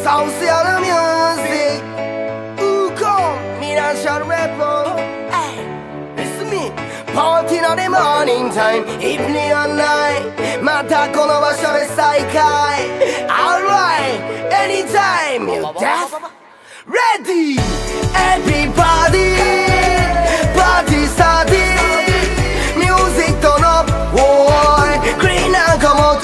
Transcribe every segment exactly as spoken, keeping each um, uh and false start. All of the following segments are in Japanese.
Social music Uko Minasan Repo Hey, it's me Partyのthe morning time Evening and night またこの場所で再会 Alright Anytime You deaf Ready Everybody Party starting Music との War Green なんかも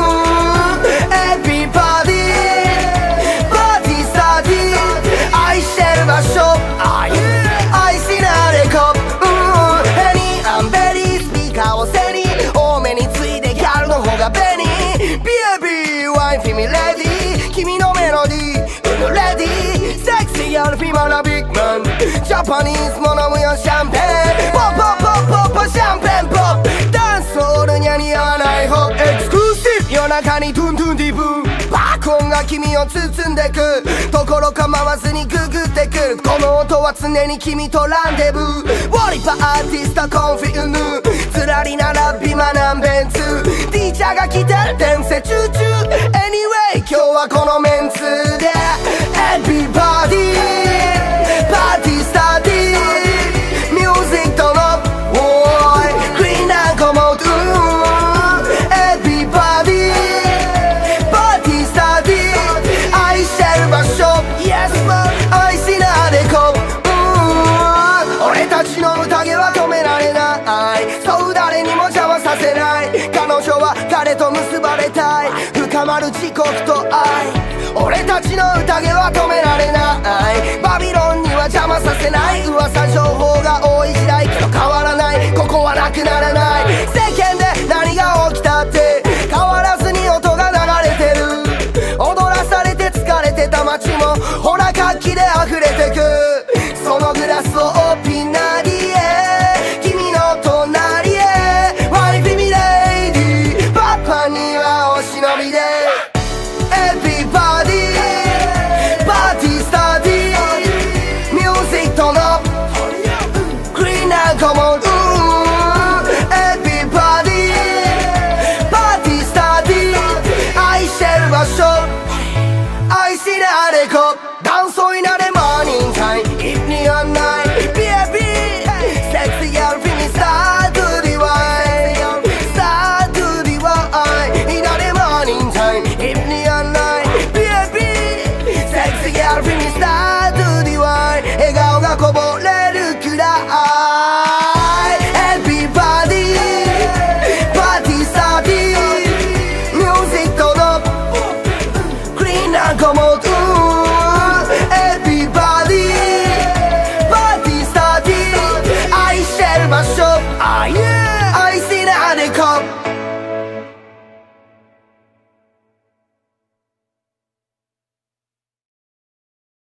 場所愛しなれこヘニアンベリースピーカーを背に多めについてギャルの方が便利 ビービー ワイフィミレディ君のメロディー うぬレディセクシーギャルフィマなビッグマンジャパニーズも飲むよシャンペンポッポッポッポッポシャンペンポップダンスホールには似合わないホップエクスクルーシブ夜中にトゥントゥンディブバコンが君を包んでくところ構わずにググってくるこの音は常に君とランデブーウォリパアーティストコンフィウヌずらり並びマナンベンツティーチャーが来てる転生チューチュー Anyway 今日はこのメンツで Everybody パーティースターティーミュージックとの War Green なんかもう Everybody愛してる場所 Yes man 愛しなれこ俺たちの宴は止められないそう誰にも邪魔させない彼女は彼と結ばれたい深まる時刻と愛俺たちの宴は止められないバビロンには邪魔させない噂情報が多い時代けど変わらないここはなくならない世間で何が起きたって変わらずに音が流れてる踊らされて疲れてた街もほら活気で溢れてくそのグラスをオーピンなりへ君の隣へワイフィミレイディパパにはお忍びで Everybody パーティースターティーミュージックとのグリーンなコモンEverybody パーティースターティー愛してる場所愛しなれこダンソイなれマーニングタイムイブニングアンナイトビービーセクシーギャルフィニスタートゥディワイスタートゥディワイなれマーニングタイムイブニングアンナイトビービーセクシーギャルフィニスタートゥディワイ笑顔がこぼれるくらい Everybody パーティースターティーミュージックとのグリーンなんかもEverybody パーティースターティー愛してる場所 Are you